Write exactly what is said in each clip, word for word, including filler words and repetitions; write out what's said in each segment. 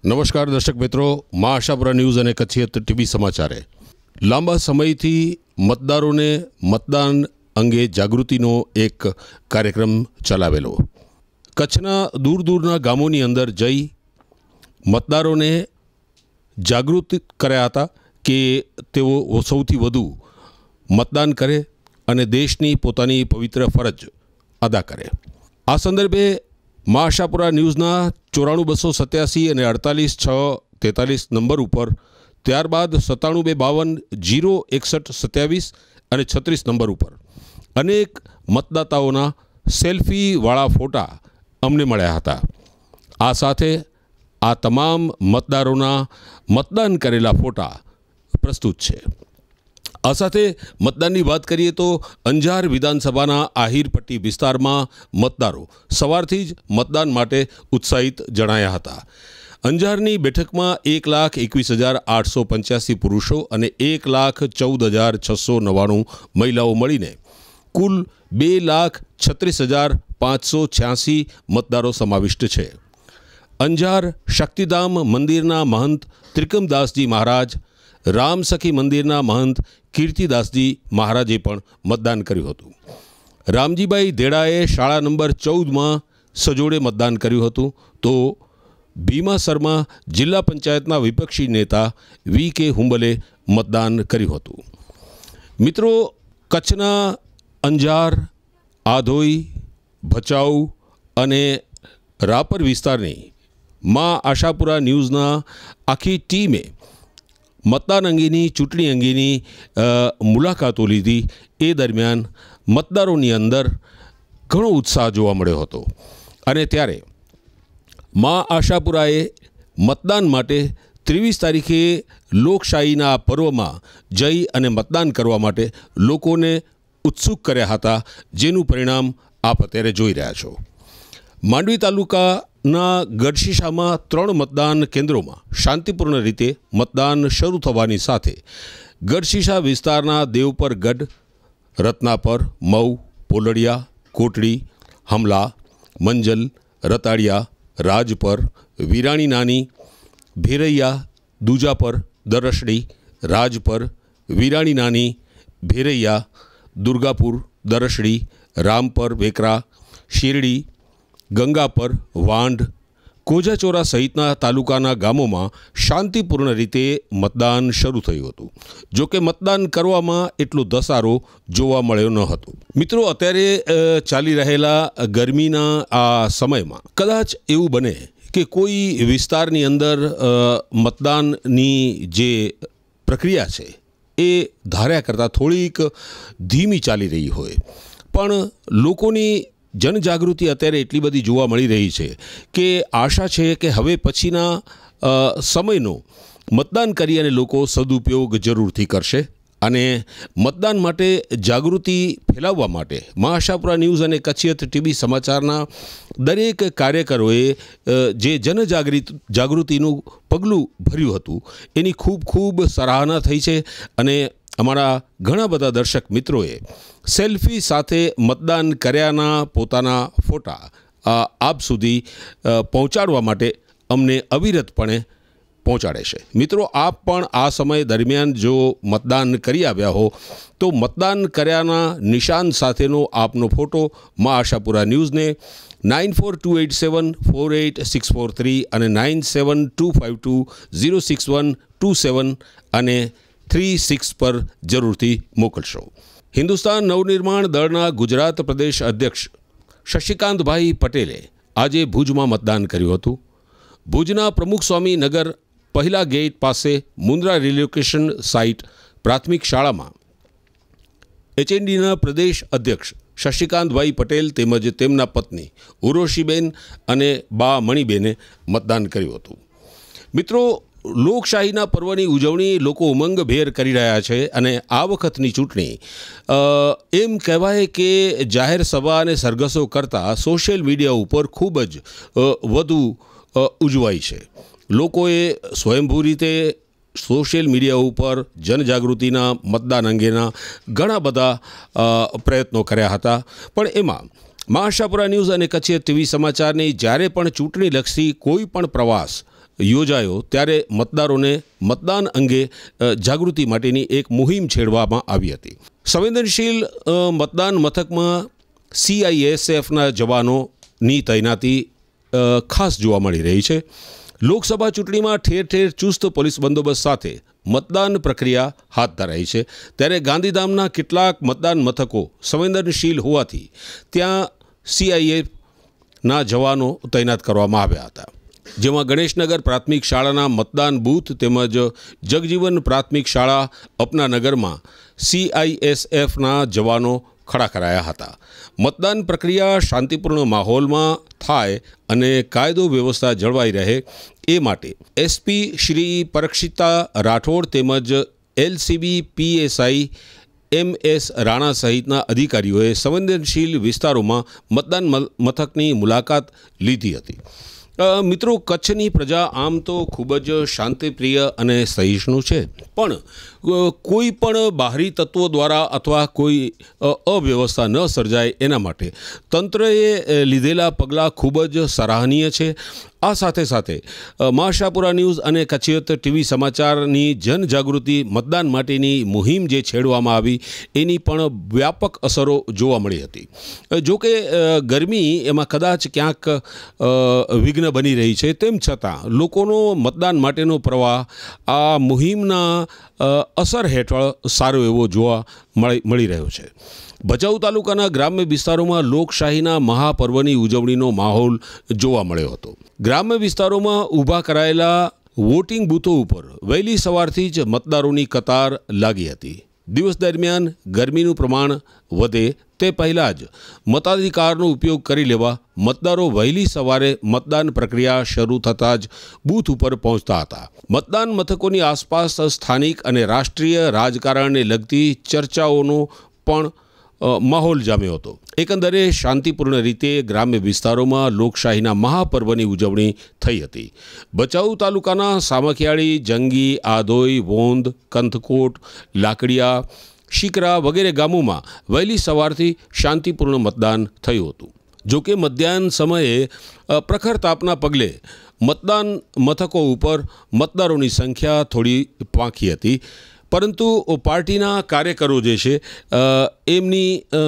નમસ્કાર દર્શક મિત્રો, મા આશાપુરા ન્યૂઝ અને કચ્છિયત ટીવી સમાચારે લાંબા સમયથી મતદારોને મતદાન અંગે જાગૃતિનો એક કાર્યક્રમ ચલાવેલો. કચ્છના દૂર દૂરના ગામોની અંદર જઈ મતદારોને જાગૃત કર્યા હતા કે તેઓ સૌથી વધુ મતદાન કરે અને દેશની પોતાની પવિત્ર ફરજ અદા કરે. આ સંદર્ભે મા આશાપુરા ન્યૂઝના ચોરાણું બસો સત્યાસી અને અડતાલીસ છ તેતાલીસ નંબર ઉપર, ત્યારબાદ સત્તાણું બે બાવન જીરો એકસઠ સત્યાવીસ અને છત્રીસ નંબર ઉપર અનેક મતદાતાઓના સેલ્ફીવાળા ફોટા અમને મળ્યા હતા. આ સાથે આ તમામ મતદારોના મતદાન કરેલા ફોટા પ્રસ્તુત છે. આ સાથે મતદાનની વાત કરીએ તો અંજાર વિધાનસભાના આહિરપટ્ટી વિસ્તારમાં મતદારો સવારથી જ મતદાન માટે ઉત્સાહિત જણાયા હતા. અંજારની બેઠકમાં એક લાખ એકવીસ હજાર આઠસો પંચ્યાસી પુરુષો અને એક લાખ ચૌદ હજાર છસો નવ્વાણું મહિલાઓ મળીને કુલ બે લાખ છત્રીસ હજાર પાંચસો છ્યાસી મતદારો સમાવિષ્ટ છે. અંજાર શક્તિધામ મંદિરના મહંત ત્રિકમદાસજી મહારાજ, રામસખી મંદિરના મહંત કીર્તિદાસજી મહારાજે પણ મતદાન કર્યું હતું. રામજીભાઈ દેડાએ શાળા નંબર ચૌદમાં સજોડે મતદાન કર્યું હતું. તો ભીમાસરમાં જિલ્લા પંચાયતના વિપક્ષી નેતા વી કે હુંબલે મતદાન કર્યું હતું. મિત્રો, કચ્છના અંજાર, આધોઈ, ભચાઉ અને રાપર વિસ્તારની મા આશાપુરા ન્યૂઝના આખી ટીમે મતદાન અંગેની ચૂંટણી અંગેની મુલાકાતો લીધી. એ દરમિયાન મતદારોની અંદર ઘણો ઉત્સાહ જોવા મળ્યો હતો અને ત્યારે મા આશાપુરાએ મતદાન માટે ત્રેવીસ તારીખે લોકશાહીના પર્વમાં જઈ અને મતદાન કરવા માટે લોકોને ઉત્સુક કર્યા હતા, જેનું પરિણામ આપ અત્યારે જોઈ રહ્યા છો. માંડવી તાલુકાના ગઢશીશામાં ત્રણ મતદાન કેન્દ્રોમાં શાંતિપૂર્ણ રીતે મતદાન શરૂ થવાની સાથે ગઢશીશા વિસ્તારના દેવપર ગઢ, રત્નાપર, મઉ, પોલડિયા, કોટડી, હમલા, મંજલ, રતાડિયા, રાજપર, વિરાણી નાની, ભેરૈયા, દુજાપર, દરશડી, રાજપર, વિરાણી નાની, ભેરૈયા, દુર્ગાપુર, દરશડી, રામપર, વેકરા, શિરડી, ગંગાપર, વાંઢ, કોજાચોરા સહિતના તાલુકાના ગામોમાં શાંતિપૂર્ણ રીતે મતદાન શરૂ થયું હતું. જો કે મતદાન કરવામાં એટલો ધસારો જોવા મળ્યો ન હતો. મિત્રો, અત્યારે ચાલી રહેલા ગરમીના આ સમયમાં કદાચ એવું બને કે કોઈ વિસ્તારની અંદર મતદાનની જે પ્રક્રિયા છે એ ધાર્યા કરતાં થોડીક ધીમી ચાલી રહી હોય, પણ લોકોની જનજાગૃતિ અત્યારે એટલી બધી જોવા મળી રહી છે કે આશા છે કે હવે પછીના સમયનો મતદાન કરી અને લોકો સદુપયોગ જરૂરથી કરશે. અને મતદાન માટે જાગૃતિ ફેલાવવા માટે મા આશાપુરા ન્યૂઝ અને કચ્છિયત ટીવી સમાચારના દરેક કાર્યકરોએ જે જનજાગૃતિ જાગૃતિનું પગલું ભર્યું હતું એની ખૂબ ખૂબ સરાહના થઈ છે. અને અમારા ઘણા બધા દર્શક મિત્રોએ સેલ્ફી સાથે મતદાન કર્યાના પોતાના ફોટા આપ સુધી પહોંચાડવા માટે અમને અવિરતપણે પહોંચાડે છે. મિત્રો, આપ પણ આ સમય દરમિયાન જો મતદાન કરી આવ્યા હો તો મતદાન કર્યાના નિશાન સાથેનો આપનો ફોટો મા આશાપુરા ન્યૂઝને nine four two eight seven four eight six four three અને nine seven two five two zero six one two seven અને થ્રી સિક્સ પર જરૂરથી મોકલશો. હિન્દુસ્તાન નવનિર્માણ દળના ગુજરાત પ્રદેશ અધ્યક્ષ શશિકાંતભાઈ પટેલે આજે ભુજમાં મતદાન કર્યું હતું. ભુજના પ્રમુખ સ્વામી નગર પહેલા ગેટ પાસે મુન્દ્રા રિલોકેશન સાઇટ પ્રાથમિક શાળામાં એચએનડીના પ્રદેશ અધ્યક્ષ શશિકાંતભાઈ પટેલ તેમજ તેમના પત્ની ઉર્વશીબેન અને બા મણિબેને મતદાન કર્યું હતું. મિત્રો, લોકશાહીના પર્વની ઉજવણી લોકો ઉમંગભેર કરી રહ્યા છે અને આ વખતની ચૂંટણી એમ કહેવાય કે જાહેર સભા અને સરઘસો કરતાં સોશિયલ મીડિયા ઉપર ખૂબ જ વધુ ઉજવાઈ છે. લોકોએ સ્વયંભૂ રીતે સોશિયલ મીડિયા ઉપર જનજાગૃતિના મતદાન અંગેના ઘણા બધા પ્રયત્નો કર્યા હતા. પણ એમાં મા આશાપુરા ન્યૂઝ અને કચ્છિયત ટીવી સમાચારની જ્યારે પણ ચૂંટણીલક્ષી કોઈ પણ પ્રવાસ યોજાયો ત્યારે મતદારોને મતદાન અંગે જાગૃતિ માટેની એક મુહિમ છેડવામાં આવી હતી. સંવેદનશીલ મતદાન મથકમાં સીઆઈએસએફના જવાનોની તૈનાતી ખાસ જોવા મળી રહી છે. લોકસભા ચૂંટણીમાં ઠેર ઠેર ચુસ્ત પોલીસ બંદોબસ્ત સાથે મતદાન પ્રક્રિયા હાથ ધરાઈ છે. ત્યારે ગાંધીધામના કેટલાક મતદાન મથકો સંવેદનશીલ હોવાથી ત્યાં સીઆઈએફના જવાનો તૈનાત કરવામાં આવ્યા હતા, જેમાં ગણેશનગર પ્રાથમિક શાળાના મતદાન બૂથ તેમજ જગજીવન પ્રાથમિક શાળા અપનાનગરમાં સીઆઈએસએફના જવાનો ખડા કરાયા હતા. મતદાન પ્રક્રિયા શાંતિપૂર્ણ માહોલમાં થાય અને કાયદો વ્યવસ્થા જળવાઈ રહે એ માટે એસપી શ્રી પરીક્ષિતા રાઠોડ તેમજ LCB PSI M S Rana સહિતના અધિકારીઓએ સંવેદનશીલ વિસ્તારોમાં મતદાન મથકની મુલાકાત લીધી હતી. મિત્રો, કચ્છની પ્રજા આમ તો ખૂબ જ શાંતિપ્રિય અને સહિષ્ણુ છે, પણ કોઈ પણ બહારી તત્વો દ્વારા અથવા કોઈ અવ્યવસ્થા ન સર્જાય એના માટે તંત્રએ લીધેલા પગલાં ખૂબ જ સરાહનીય છે. આ સાથે સાથે મા આશાપુરા ન્યૂઝ અને કચ્છિયત ટીવી સમાચારની જનજાગૃતિ મતદાન માટેની મુહિમ જે છેડવામાં આવી એની પણ વ્યાપક અસરો જોવા મળી હતી. જો કે ગરમી એમાં કદાચ ક્યાંક વિઘ્ન બની રહી છે, તેમ છતાં લોકોનો મતદાન માટેનો પ્રવાહ આ મુહિમના અસર હેઠળ સારો એવો જોવા મળી મળી રહ્યો છે. ભચાઉ તાલુકાના ગ્રામ્ય વિસ્તારોમાં લોકશાહીના મહાપર્વની ઉજવણીનો માહોલ જોવા મળ્યો હતો. ગ્રામ્ય વિસ્તારોમાં ઊભા કરાયેલા વોટિંગ બૂથો ઉપર વહેલી સવારથી જ મતદારોની કતાર લાગી હતી. દિવસ દરમિયાન ગરમીનું પ્રમાણ વધે તે પહેલાં જ મતાધિકારનો ઉપયોગ કરી લેવા મતદારો વહેલી સવારે મતદાન પ્રક્રિયા શરૂ થતાં જ બૂથ ઉપર પહોંચતા હતા. મતદાન મથકોની આસપાસ સ્થાનિક અને રાષ્ટ્રીય રાજકારણને લગતી ચર્ચાઓનો પણ માહોલ જામ્યો હતો. એકંદરે શાંતિપૂર્ણ રીતે ગ્રામ્ય વિસ્તારોમાં લોકશાહીના મહાપર્વની ઉજવણી થઈ હતી. ભચાઉ તાલુકાના સામખિયાળી, જંગી, આધોઈ, વોંધ, કંથકોટ, લાકડિયા, શિકરા વગેરે ગામોમાં વહેલી સવારથી શાંતિપૂર્ણ મતદાન થયું હતું. જોકે મધ્યાહન સમયે પ્રખર તાપના પગલે મતદાન મથકો ઉપર મતદારોની સંખ્યા થોડી પાંખી હતી, પરંતુ પાર્ટીના કાર્યકરો જે છે એમની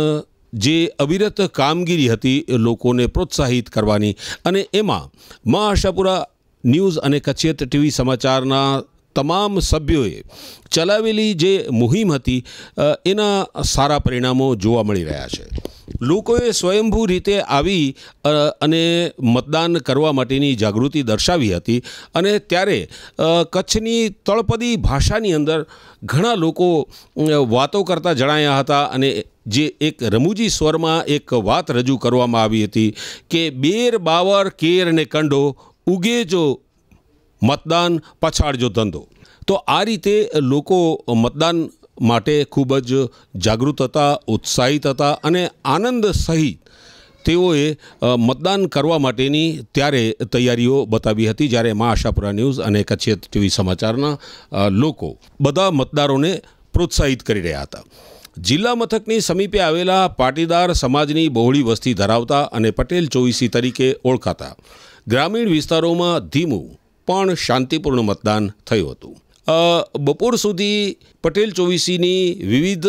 જે અવિરત કામગીરી હતી લોકોને પ્રોત્સાહિત કરવાની, અને એમાં મા આશાપુરા ન્યૂઝ અને કચ્છિયત ટીવી સમાચારના તમામ સભ્યોએ ચલાવેલી જે મુહિમ હતી એના સારા પરિણામો જોવા મળી રહ્યા છે. લોકોએ સ્વયંભૂ રીતે આવી અને મતદાન કરવા માટેની જાગૃતિ દર્શાવી હતી, અને ત્યારે કચ્છની તળપદી ભાષાની અંદર ઘણા લોકો વાતો કરતા જણાયા હતા, અને જે એક રમૂજી સ્વરમાં એક વાત રજૂ કરવામાં આવી હતી કે બેર બાવર કેર ને કંડો ઉગે જો મતદાન પછાડજો ધંધો. તો આ રીતે લોકો મતદાન માટે ખૂબ જ જાગૃત હતા, ઉત્સાહિત હતા, અને આનંદ સહિત તેઓએ મતદાન કરવા માટેની ત્યારે તૈયારીઓ બતાવી હતી. જ્યારે મા આશાપુરા ન્યૂઝ અને કચ્છિયત ટીવી સમાચારના લોકો બધા મતદારોને પ્રોત્સાહિત કરી રહ્યા હતા. જિલ્લા મથકની સમીપે આવેલા પાટીદાર સમાજની બહોળી વસ્તી ધરાવતા અને પટેલ ચોવીસી તરીકે ઓળખાતા ગ્રામીણ વિસ્તારોમાં ધીમું પણ શાંતિપૂર્ણ મતદાન થયું હતું. બપોર સુધી પટેલ ચોવીસીની વિવિધ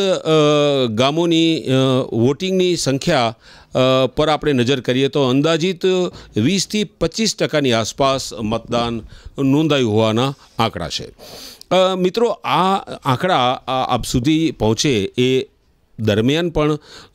ગામોની વોટિંગની સંખ્યા પર આપણે નજર કરીએ તો અંદાજિત વીસથી પચીસ ટકાની આસપાસ મતદાન નોંધાયું હોવાના આંકડા છે. મિત્રો, આ આંકડા આપ સુધી પહોંચે એ દરમિયાન પણ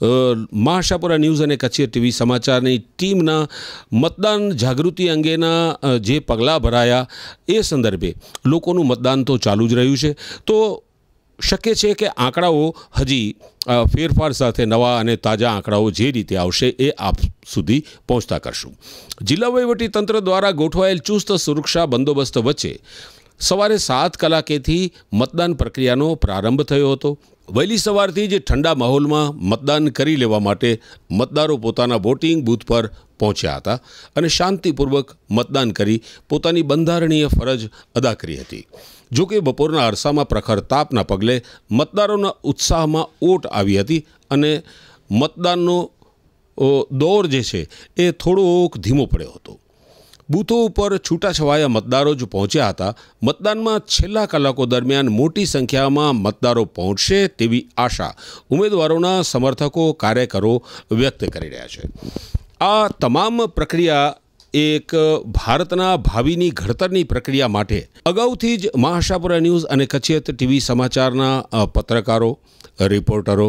મા આશાપુરા ન્યૂઝ અને કચ્છિયત ટીવી સમાચારની ટીમના મતદાન જાગૃતિ અંગેના જે પગલાં ભરાયા એ સંદર્ભે લોકોનું મતદાન તો ચાલુ જ રહ્યું છે. તો શક્ય છે કે આંકડાઓ હજી ફેરફાર સાથે નવા અને તાજા આંકડાઓ જે રીતે આવશે એ આપ સુધી પહોંચતા કરશું. જિલ્લા વહીવટીતંત્ર દ્વારા ગોઠવાયેલ ચુસ્ત સુરક્ષા બંદોબસ્ત વચ્ચે સવારે સાત કલાકેથી મતદાન પ્રક્રિયાનો પ્રારંભ થયો હતો. વહેલી સવારથી જ ઠંડા માહોલમાં મતદાન કરી લેવા માટે મતદારો પોતાના વોટિંગ બૂથ પર પહોંચ્યા હતા અને શાંતિપૂર્વક મતદાન કરી પોતાની બંધારણીય ફરજ અદા કરી હતી. જો કે બપોરના અરસામાં પ્રખર તાપના પગલે મતદારોના ઉત્સાહમાં ઓટ આવી હતી અને મતદાનનો દોર જે છે એ થોડોક ધીમો પડ્યો હતો. બૂથો ઉપર છૂટાછવાયા મતદારો જ પહોંચ્યા હતા. મતદાનમાં છેલ્લા કલાકો દરમિયાન મોટી સંખ્યામાં મતદારો પહોંચશે તેવી આશા ઉમેદવારોના સમર્થકો કાર્યકરો વ્યક્ત કરી રહ્યા છે. આ તમામ પ્રક્રિયા એક ભારતના ભાવિની ઘડતરની પ્રક્રિયા માટે અગાઉથી જ મહાઆશાપુરા ન્યૂઝ અને કચ્છિયત ટીવી સમાચારના પત્રકારો, રિપોર્ટરો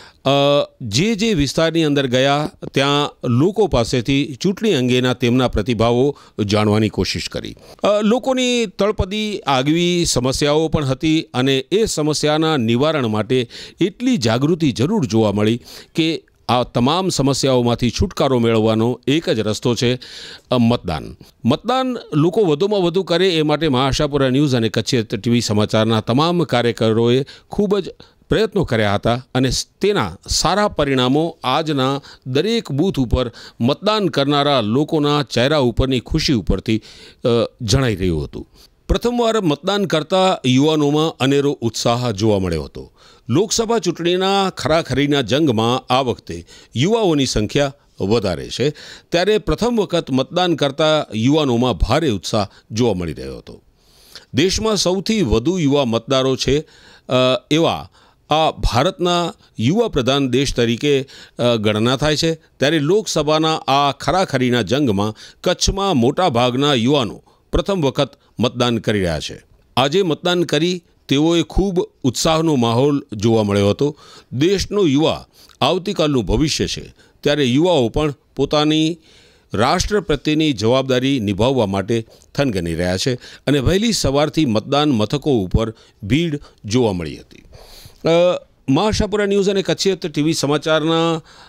જે જે વિસ્તારની અંદર ગયા ત્યાં લોકો પાસેથી ચૂંટણી અંગેના તેમના પ્રતિભાવો જાણવાની કોશિશ કરી. લોકોની તળપદી આગવી સમસ્યાઓ પણ હતી અને એ સમસ્યાના નિવારણ માટે એટલી જાગૃતિ જરૂર જોવા મળી કે આ તમામ સમસ્યાઓમાંથી છુટકારો મેળવવાનો એક જ રસ્તો છે મતદાન. મતદાન લોકો વધુમાં વધુ કરે એ માટે મહાઆશાપુરા ન્યૂઝ અને કચ્છિયત ટીવી સમાચારના તમામ કાર્યકરોએ ખૂબ જ પ્રયત્નો કર્યા હતા અને તેના સારા પરિણામો આજના દરેક બૂથ ઉપર મતદાન કરનારા લોકોના ચહેરા ઉપરની ખુશી ઉપરથી જણાઈ રહ્યું હતું. પ્રથમવાર મતદાન કરતા યુવાનોમાં અનેરો ઉત્સાહ જોવા મળ્યો હતો. લોકસભા ચૂંટણીના ખરાખરીના જંગમાં આ વખતે યુવાઓની સંખ્યા વધારે છે, ત્યારે પ્રથમ વખત મતદાન કરતા યુવાનોમાં ભારે ઉત્સાહ જોવા મળી રહ્યો હતો. દેશમાં સૌથી વધુ યુવા મતદારો છે એવા આ ભારતના યુવા પ્રધાન દેશ તરીકે ગણના થાય છે, ત્યારે લોકસભાના આ ખરાખરીના જંગમાં કચ્છમાં મોટાભાગના યુવાનો પ્રથમ વખત મતદાન કરી રહ્યા છે. આજે મતદાન કરી તેઓએ ખૂબ ઉત્સાહનો માહોલ જોવા મળ્યો હતો. દેશનો યુવા આવતીકાલનું ભવિષ્ય છે, ત્યારે યુવાઓ પણ પોતાની રાષ્ટ્ર પ્રત્યેની જવાબદારી નિભાવવા માટે થનગની રહ્યા છે અને વહેલી સવારથી મતદાન મથકો ઉપર ભીડ જોવા મળી હતી. મહાઆશાપુરા ન્યૂઝ અને કચ્છિયત ટીવી સમાચારના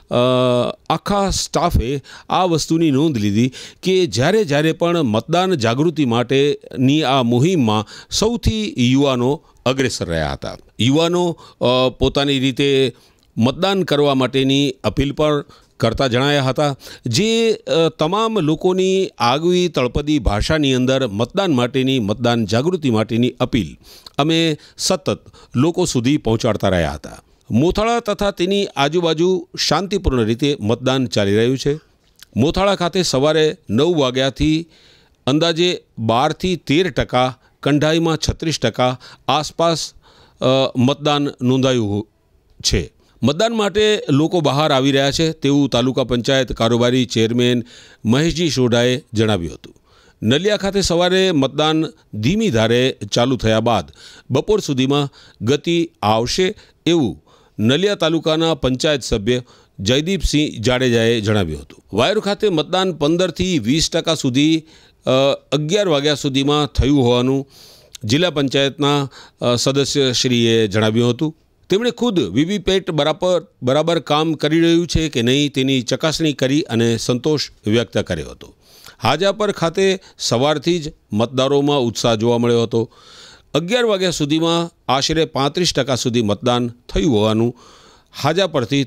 આખા સ્ટાફે આ વસ્તુની નોંધ લીધી કે જ્યારે જ્યારે પણ મતદાન જાગૃતિ માટેની આ મુહિમમાં સૌથી યુવાનો અગ્રેસર રહ્યા હતા. યુવાનો પોતાની રીતે મતદાન કરવા માટેની અપીલ પણ કરતા જણાયા હતા, જે તમામ લોકોની આગવી તળપદી ભાષાની અંદર મતદાન માટેની, મતદાન જાગૃતિ માટેની અપીલ અમે સતત લોકો સુધી પહોંચાડતા રહ્યા હતા. મોથાળા તથા તેની આજુબાજુ શાંતિપૂર્ણ રીતે મતદાન ચાલી રહ્યું છે. મોથાળા ખાતે સવારે નવ વાગ્યાથી અંદાજે બારથી તેર ટકા, કંઢાઈમાં છત્રીસ ટકા આસપાસ મતદાન નોંધાયું છે. મતદાન માટે લોકો બહાર આવી રહ્યા છે તેવું તાલુકા પંચાયત કારોબારી ચેરમેન મહેશજી સોઢાએ જણાવ્યું હતું. નલિયા ખાતે સવારે મતદાન ધીમી ધારે ચાલુ થયા બાદ બપોર સુધીમાં ગતિ આવશે એવું નલિયા તાલુકાના પંચાયત સભ્ય જયદીપસિંહ જાડેજાએ જણાવ્યું હતું. વાયર ખાતે મતદાન પંદરથી વીસ ટકા સુધી અગિયાર વાગ્યા સુધીમાં થયું હોવાનું જિલ્લા પંચાયતના સદસ્યશ્રીએ જણાવ્યું હતું. તેમણે ખુદ વીવીપેટ બરાબર બરાબર કામ કરી રહ્યું છે કે નહીં તેની ચકાસણી કરી અને સંતોષ વ્યક્ત કર્યો હતો. હાજાપર ખાતે સવારથી જ મતદારોમાં ઉત્સાહ જોવા મળ્યો હતો. અગિયાર વાગ્યા સુધીમાં આશરે પાંત્રીસ ટકા સુધી મતદાન થયું હોવાનું હાજાપરથી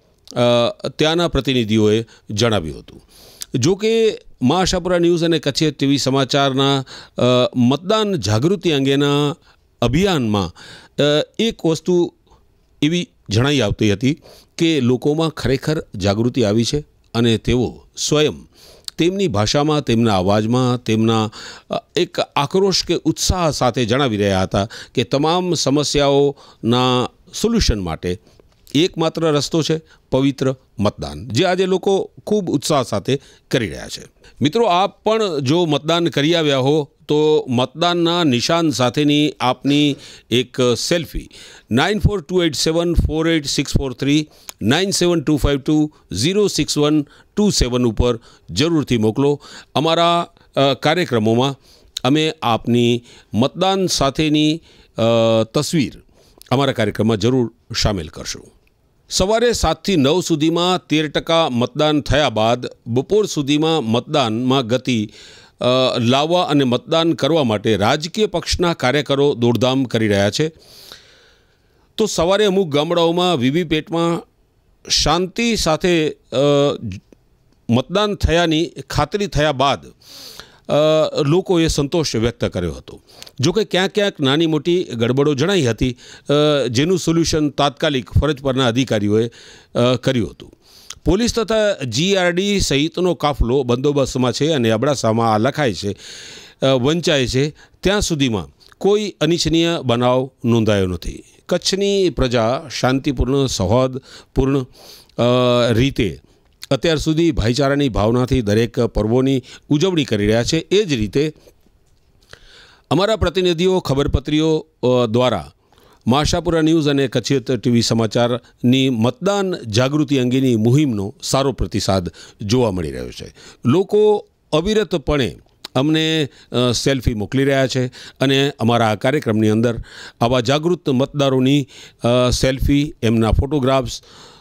ત્યાંના પ્રતિનિધિઓએ જણાવ્યું હતું. જો કે મહાઆશાપુરા ન્યૂઝ અને કચ્છિયત ટીવી સમાચારના મતદાન જાગૃતિ અંગેના અભિયાનમાં એક વસ્તુ એવી જણાઈ આવતી હતી કે લોકોમાં ખરેખર જાગૃતિ આવી છે અને તેઓ સ્વયં તેમની ભાષામાં, તેમના અવાજમાં, તેમના એક આક્રોશ કે ઉત્સાહ સાથે જણાવી રહ્યા હતા કે તમામ સમસ્યાઓના સોલ્યુશન માટે એકમાત્ર રસ્તો છે પવિત્ર મતદાન, જે આજે લોકો ખૂબ ઉત્સાહ સાથે કરી રહ્યા છે. મિત્રો, આપ પણ જો મતદાન કરી આવ્યા હો તો મતદાનના નિશાન સાથેની આપની એક selfie nine four two eight seven four eight six four three nine seven two five two zero six one two seven ઉપર જરૂરથી મોકલો. અમારા કાર્યક્રમોમાં અમે આપની મતદાન સાથેની તસવીર અમારા કાર્યક્રમમાં જરૂર સામેલ કરશું. સવારે સાતથી નવ સુધીમાં તેર ટકા મતદાન થયા બાદ બપોર સુધીમાં મતદાનમાં ગતિ લાવવા અને મતદાન કરવા માટે રાજકીય પક્ષના કાર્યકરો દોડધામ કરી રહ્યા છે. તો સવારે અમુક ગામડાઓમાં વીવીપેટમાં શાંતિ સાથે મતદાન થયાની ખાતરી થયા બાદ લોકોએ સંતોષ વ્યક્ત કર્યો હતો. જોકે ક્યાંક ક્યાંક નાની મોટી ગડબડો જણાઈ હતી, જેનું સોલ્યુશન તાત્કાલિક ફરજ પરના અધિકારીઓએ કર્યું હતું. પોલીસ તથા જીઆરડી સહિતનો કાફલો બંદોબસ્તમાં છે અને અબડાસામાં આ લખાય છે વંચાય છે ત્યાં સુધીમાં કોઈ અનિચ્છનીય બનાવ નોંધાયો નથી. કચ્છની પ્રજા શાંતિપૂર્ણ સૌહાર્દપૂર્ણ રીતે અત્યાર સુધી ભાઈચારાની ભાવનાથી દરેક પર્વોની ઉજવણી કરી રહ્યા છે. એ જ રીતે અમારા પ્રતિનિધિઓ ખબરપત્રીઓ દ્વારા માશાપુરા ન્યૂઝ અને કચ્છિયત ટીવી સમાચારની મતદાન જાગૃતિ અંગેની મુહિમનો સારો પ્રતિસાદ જોવા મળી રહ્યો છે. લોકો અવિરતપણે અમને સેલ્ફી મોકલી રહ્યા છે અને અમારા આ કાર્યક્રમની અંદર આવા જાગૃત મતદારોની સેલ્ફી, એમના ફોટોગ્રાફ્સ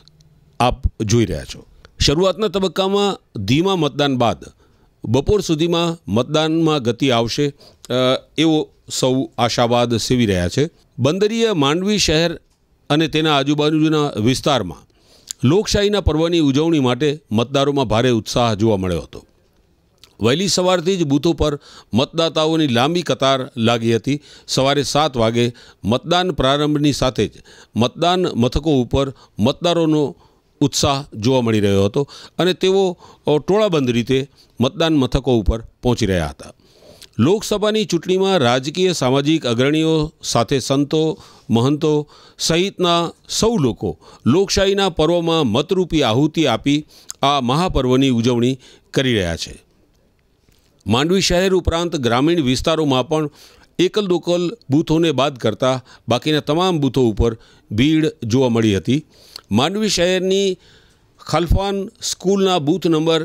આપ જોઈ રહ્યા છો. શરૂઆતના તબક્કામાં ધીમા મતદાન બાદ બપોર સુધીમાં મતદાનમાં ગતિ આવશે એવો સૌ આશાવાદ સેવી રહ્યા છે. બંદરીય માંડવી શહેર અને તેના આજુબાજુના વિસ્તારમાં લોકશાહીના પર્વની ઉજવણી માટે મતદારોમાં ભારે ઉત્સાહ જોવા મળ્યો હતો. વહેલી સવારથી જ બૂથો પર મતદાતાઓની લાંબી કતાર લાગી હતી. સવારે સાત વાગે મતદાન પ્રારંભની સાથે જ મતદાન મથકો ઉપર મતદારોનો ઉત્સાહ જોવા મળી રહ્યો હતો અને તેઓ ટોળાબંધ રીતે મતદાન મથકો ઉપર પહોંચી રહ્યા હતા. લોકસભાની ચૂંટણીમાં રાજકીય સામાજિક અગ્રણીઓ સાથે સંતો, મહંતો સહિતના સૌ લોકો લોકશાહીના પર્વમાં મતરૂપી આહુતિ આપી આ મહાપર્વની ઉજવણી કરી રહ્યા છે. માંડવી શહેર ઉપરાંત ગ્રામીણ વિસ્તારોમાં પણ એકલ દોકલ બૂથોને બાદ કરતાં બાકીના તમામ બૂથો ઉપર ભીડ જોવા મળી હતી. માંડવી શહેરની ખલફાન સ્કૂલના બૂથ નંબર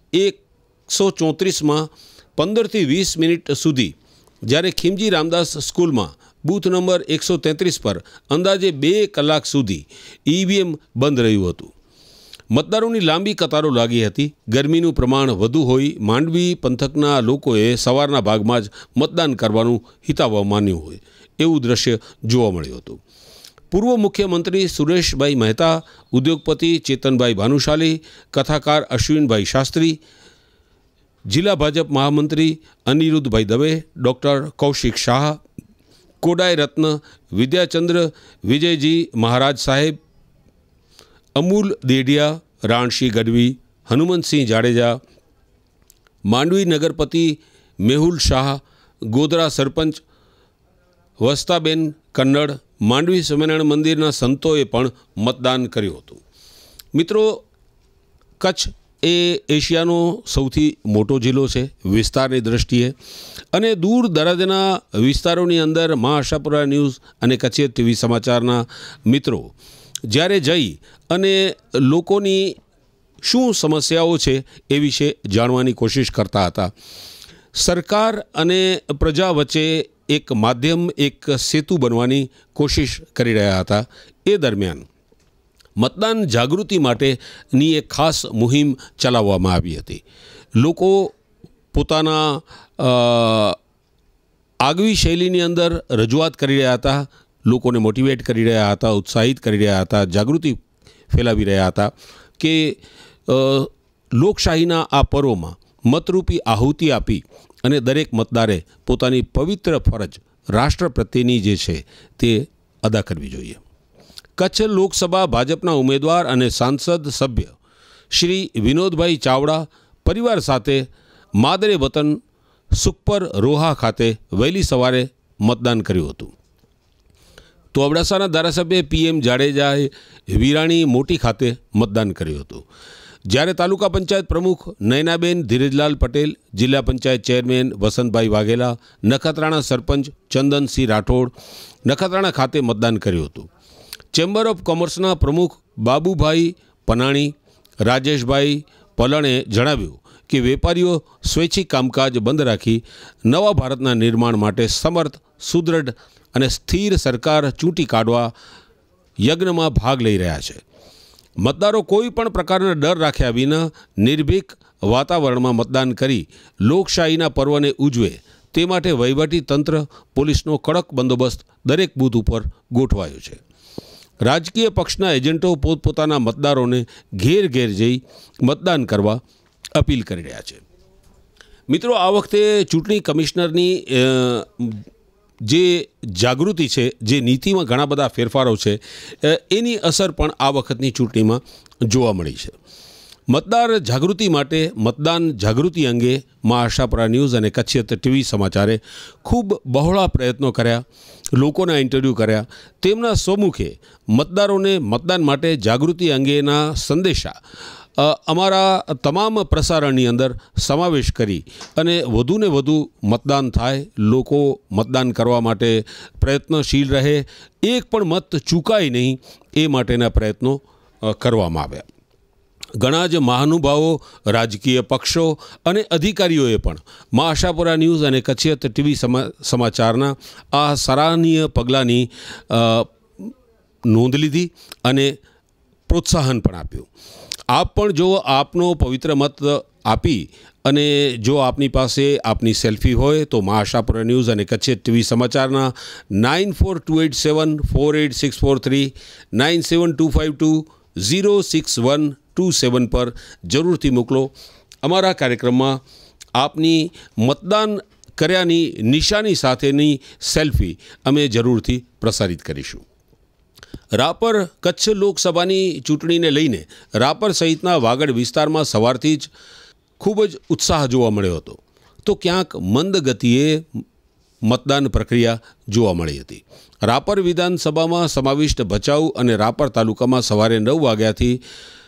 એકસો ચોત્રીસમાં પંદરથી વીસ મિનિટ સુધી, જ્યારે ખીમજી રામદાસ સ્કૂલમાં બૂથ નંબર એકસો તેત્રીસ પર અંદાજે બે કલાક સુધી ઈવીએમ બંધ રહ્યું હતું. મતદારોની લાંબી કતારો લાગી હતી. ગરમીનું પ્રમાણ વધુ હોઈ માંડવી પંથકના લોકોએ સવારના ભાગમાં જ મતદાન કરવાનું હિતાવહ માન્યું હોય એવું દ્રશ્ય જોવા મળ્યું હતું. પૂર્વ મુખ્યમંત્રી સુરેશભાઈ મહેતા, ઉદ્યોગપતિ ચેતનભાઈ ભાનુશાલી, કથાકાર અશ્વિનભાઈ શાસ્ત્રી, જિલ્લા ભાજપ મહામંત્રી અનિરુદ્ધભાઈ દવે, ડૉક્ટર કૌશિક શાહ, કોડાઈ રત્ન વિદ્યાચંદ્ર વિજયજી મહારાજ સાહેબ, અમૂલ દેડિયા, રાણશી ગઢવી, હનુમંતસિંહ જાડેજા, માંડવી નગરપતિ મેહુલ શાહ, ગોધરા સરપંચ વસ્તાબેન કન્નડ, માંડવી સ્વામિનારાયણ મંદિરના સંતોએ પણ મતદાન કર્યું હતું. મિત્રો, કચ્છ એ એશિયાનો સૌથી મોટો જિલ્લો છે વિસ્તારની દૃષ્ટિએ અને દૂર દરાજના વિસ્તારોની અંદર મા આશાપુરા ન્યૂઝ અને કચ્છિયત ટીવી સમાચારના મિત્રો જ્યારે જઈ અને લોકોની શું સમસ્યાઓ છે એ વિશે જાણવાની કોશિશ કરતા હતા. સરકાર અને પ્રજા વચ્ચે એક માધ્યમ, એક સેતુ બનવાની કોશિશ કરી રહ્યા હતા. એ દરમિયાન મતદાન જાગૃતિ માટેની એક ખાસ મુહિમ ચલાવવામાં આવી હતી. લોકો પોતાના આગવી શૈલીની અંદર રજૂઆત કરી રહ્યા હતા, લોકોને મોટિવેટ કરી રહ્યા હતા, ઉત્સાહિત કરી રહ્યા હતા, જાગૃતિ ફેલાવી રહ્યા હતા કે લોકશાહીના આ પર્વમાં મતરૂપી આહુતિ આપી અને દરેક મતદારે પોતાની પવિત્ર ફરજ રાષ્ટ્ર પ્રત્યેની જે છે તે અદા કરવી જોઈએ. કચ્છ લોકસભા ભાજપના ઉમેદવાર અને સાંસદ સભ્ય શ્રી વિનોદભાઈ ચાવડા પરિવાર સાથે માદરે વતન સુખપર રોહા ખાતે વહેલી સવારે મતદાન કર્યું હતું. તો અબડાસાના ધારાસભ્ય પીએમ જાડેજાએ વિરાણી મોટી ખાતે મતદાન કર્યું હતું. જ્યારે તાલુકા પંચાયત પ્રમુખ નયનાબેન ધીરજલાલ પટેલ, જિલ્લા પંચાયત ચેરમેન વસંતભાઈ વાઘેલા, નખત્રાણા સરપંચ ચંદનસિંહ રાઠોડ નખત્રાણા ખાતે મતદાન કર્યું હતું. ચેમ્બર ઓફ કોમર્સના પ્રમુખ બાબુભાઈ પનાણી, રાજેશભાઈ પલણે જણાવ્યું કે વેપારીઓ સ્વૈચ્છિક કામકાજ બંધ રાખી નવા ભારતના નિર્માણ માટે સમર્થ, સુદૃઢ અને સ્થિર સરકાર ચૂંટી કાઢવા યજ્ઞમાં ભાગ લઈ રહ્યા છે. મતદારો કોઈ પણ પ્રકારના ડર રાખ્યા વિના નિર્ભીક વાતાવરણમાં મતદાન કરી લોકશાહીના પર્વને ઉજવે તે માટે વહીવટી તંત્ર, પોલીસનો કડક બંદોબસ્ત દરેક બૂથ ઉપર ગોઠવાયો છે. રાજકીય પક્ષના એજન્ટો પોતપોતાના મતદારોને ઘેર ઘેર જઈ મતદાન કરવા અપીલ કરી રહ્યા છે. મિત્રો, આ વખતે ચૂંટણી કમિશનરની જે જાગૃતિ છે, જે નીતિમાં ઘણા બધા ફેરફારો છે, એની અસર પણ આ વખતની ચૂંટણીમાં જોવા મળી છે. મતદાર જાગૃતિ માટે મતદાન જાગૃતિ અંગે મા આશાપુરા ન્યૂઝ અને કચ્છિયત ટીવી સમાચારે ખૂબ બહોળા પ્રયત્નો કર્યા, લોકોના ઇન્ટરવ્યૂ કર્યા, તેમના સ્વમુખે મતદારોને મતદાન માટે જાગૃતિ અંગેના સંદેશા અમારા તમામ પ્રસારણની અંદર સમાવેશ કરી અને વધુને વધુ મતદાન થાય, લોકો મતદાન કરવા માટે પ્રયત્નશીલ રહે, એક પણ મત ચૂકાય નહીં એ માટેના પ્રયત્નો કરવામાં આવ્યા. ઘણા જ મહાનુભાવો, રાજકીય પક્ષો અને અધિકારીઓએ પણ મા આશાપુરા ન્યૂઝ અને કચ્છિયત ટીવી સમાચારના આ સરાહનીય પગલાંની નોંધ લીધી અને પ્રોત્સાહન પણ આપ્યું. આપ પણ જો આપનો પવિત્ર મત આપી અને જો આપની પાસે આપની સેલ્ફી હોય તો મા આશાપુરા ન્યૂઝ અને કચ્છિયત ટીવી સમાચારના nine four two eight seven four eight six four three nine seven two five two zero six one two seven પર જરૂરથી મોકલો. અમારા કાર્યક્રમમાં આપની મતદાન કર્યાની નિશાની સાથેની સેલ્ફી અમે જરૂરથી પ્રસારિત કરીશું. રાપર કચ્છ લોકસભાની ચૂંટણીને લઈને રાપર સહિતના વાગડ વિસ્તારમાં સવારથી જ ખૂબ જ ઉત્સાહ જોવા મળ્યો હતો, તો ક્યાંક મંદ ગતિએ મતદાન પ્રક્રિયા જોવા મળી હતી. રાપર વિધાનસભામાં સમાવિષ્ટ ભચાઉ અને રાપર તાલુકામાં સવારે નવ વાગ્યાથી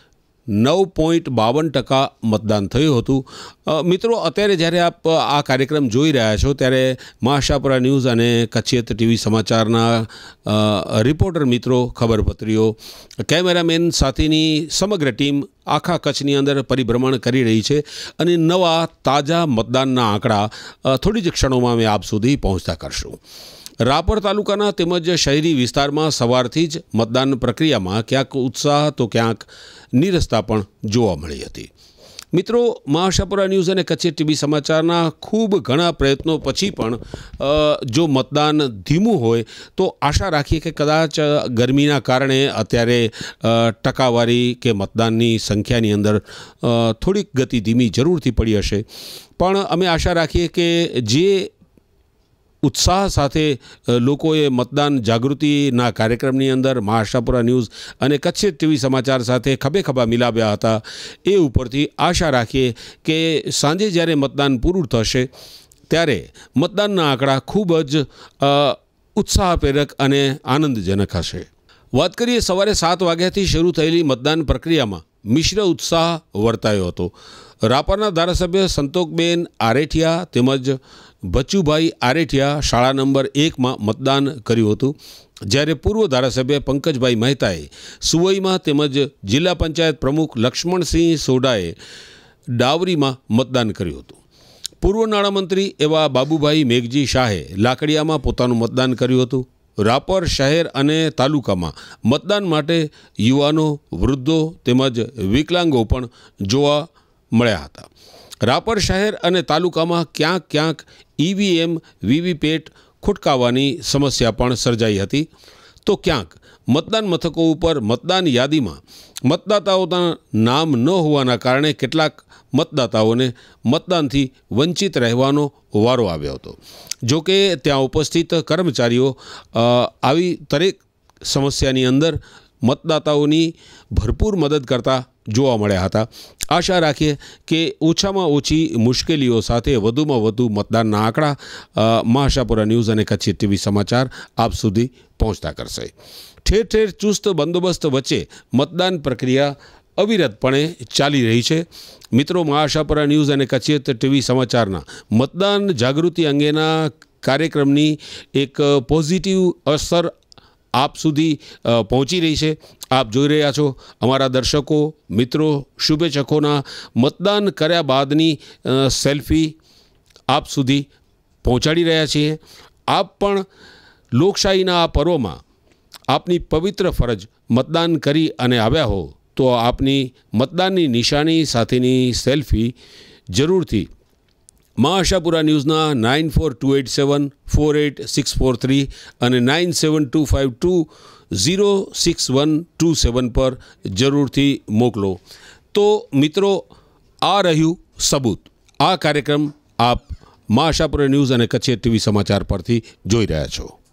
નવ પોઈન્ટ બાવન ટકા મતદાન થયું હતું. મિત્રો, અત્યારે જ્યારે આપ આ કાર્યક્રમ જોઈ રહ્યા છો ત્યારે મા આશાપુરા ન્યૂઝ અને કચ્છિયત ટીવી સમાચારના રિપોર્ટર મિત્રો, ખબરપત્રીઓ, કેમેરામેન સાથેની સમગ્ર ટીમ આખા કચ્છની અંદર પરિભ્રમણ કરી રહી છે અને નવા તાજા મતદાનના આંકડા થોડી જ ક્ષણોમાં અમે આપ સુધી પહોંચતા કરશું. રાપર તાલુકાના તેમજ શહેરી વિસ્તારમાં સવારથી જ મતદાન પ્રક્રિયામાં ક્યાંક ઉત્સાહ તો ક્યાંક નીરસતા પણ જોવા મળી હતી. મિત્રો, મા આશાપુરા ન્યૂઝ અને કચ્છિયત ટીવી સમાચારના ખૂબ ઘણા પ્રયત્નો પછી પણ જો મતદાન ધીમું હોય તો આશા રાખીએ કે કદાચ ગરમીના કારણે અત્યારે ટકાવારી કે મતદાનની સંખ્યાની અંદર થોડીક ગતિ ધીમી જરૂરથી પડી હશે, પણ અમે આશા રાખીએ કે જે ઉત્સાહ સાથે લોકોએ મતદાન જાગૃતિના કાર્યક્રમની અંદર મા આશાપુરા ન્યૂઝ અને કચ્છિયત ટીવી સમાચાર સાથે ખભે ખભા મિલાવ્યા હતા, એ ઉપરથી આશા રાખીએ કે સાંજે જ્યારે મતદાન પૂરું થશે ત્યારે મતદાનના આંકડા ખૂબ જ ઉત્સાહપ્રેરક અને આનંદજનક હશે. વાત કરીએ સવારે સાત વાગ્યાથી શરૂ થયેલી મતદાન પ્રક્રિયામાં મિશ્ર ઉત્સાહ વર્તાયો હતો. રાપરના ધારાસભ્ય સંતોકબેન આરેઠિયા તેમજ બચુભાઈ આરેઠિયા શાળા નંબર એકમાં મતદાન કર્યું હતું, જ્યારે પૂર્વ ધારાસભ્ય પંકજભાઈ મહેતાએ સુવઈમાં તેમજ જિલ્લા પંચાયત પ્રમુખ લક્ષ્મણસિંહ સોઢાએ ડાવરીમાં મતદાન કર્યું હતું. પૂર્વ નાણામંત્રી એવા બાબુભાઈ મેઘજી શાહે લાકડિયામાં પોતાનું મતદાન કર્યું હતું. રાપર શહેર અને તાલુકામાં મતદાન માટે યુવાનો, વૃદ્ધો તેમજ વિકલાંગો પણ જોવા મળ્યા હતા. રાપર શહેર અને તાલુકામાં ક્યાંક ક્યાંક ઈવીએમ વીવીપેટ ખોટકાવાની સમસ્યા પણ સર્જાઈ હતી, તો ક્યાંક મતદાન મથકો ઉપર મતદાન યાદીમાં મતદાતાઓના નામ ન હોવાના કારણે કેટલાક મતદાતાઓને મતદાનથી વંચિત રહેવાનો વારો આવ્યો હતો. જો કે ત્યાં ઉપસ્થિત કર્મચારીઓ આવી દરેક સમસ્યાની અંદર મતદાતાઓની ભરપૂર મદદ કરતા જોવા મળ્યા હતા. આશા રાખીએ કે ઓછામાં ઓછી મુશ્કેલીઓ સાથે વધુમાં વધુ મતદાનના આંકડા મા આશાપુરા ન્યૂઝ અને કચ્છિયત ટીવી સમાચાર આપ સુધી પહોંચતા કરશે. ઠેર ઠેર ચુસ્ત બંદોબસ્ત વચ્ચે મતદાન પ્રક્રિયા અવિરતપણે ચાલી રહી છે. મિત્રો, મા આશાપુરા ન્યૂઝ અને કચ્છિયત ટીવી સમાચારના મતદાન જાગૃતિ અંગેના કાર્યક્રમની એક પોઝિટિવ અસર આપ સુધી પહોંચી રહી છે. આપ જોઈ રહ્યા છો અમારા દર્શકો, મિત્રો, શુભેચ્છકોના મતદાન કર્યા બાદની સેલ્ફી આપ સુધી પહોંચાડી રહ્યા છીએ. આપ પણ લોકશાહીના આ પર્વમાં આપની પવિત્ર ફરજ મતદાન કરી અને આવ્યા હો તો આપની મતદાનની નિશાની સાથેની સેલ્ફી જરૂરથી મા આશાપુરા ન્યૂઝના nine four two eight seven four eight six four three અને nine seven two five two zero six one two seven પર જરૂરથી મોકલો. તો મિત્રો, આ રહ્યું સબૂત. આ કાર્યક્રમ આપ મા આશાપુરા ન્યૂઝ અને કચ્છિયત ટીવી સમાચાર પરથી જોઈ રહ્યા છો.